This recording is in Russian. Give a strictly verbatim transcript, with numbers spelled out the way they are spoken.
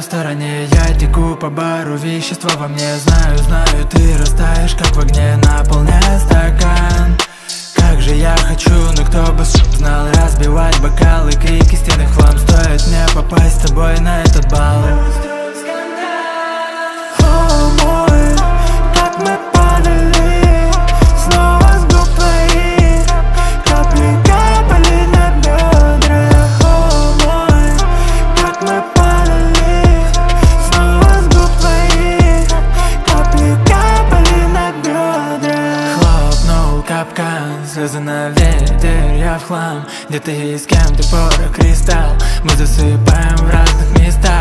стороне. Я теку по бару, вещества во мне. Знаю, знаю, ты растаешь, как в огне, наполняя стакан. Как же я хочу, но кто бы знал, разбивать бокалы, крики, стены, хлам. Стоит мне попасть с тобой на этот бал. О мой, как мы падали, снова с губ твоих капли капали на бедра. О мой, как мы падали, снова с губ твоих капли капали на бедра. Хлопнул капкан, слезы на ветер, я в хлам. Где ты и с кем ты, порох, кристалл. Мы засыпаем в разных местах.